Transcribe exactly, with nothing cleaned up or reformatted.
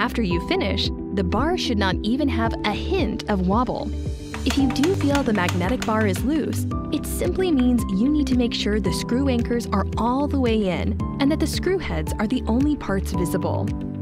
After you finish, the bar should not even have a hint of wobble. If you do feel the magnetic bar is loose, it simply means you need to make sure the screw anchors are all the way in and that the screw heads are the only parts visible.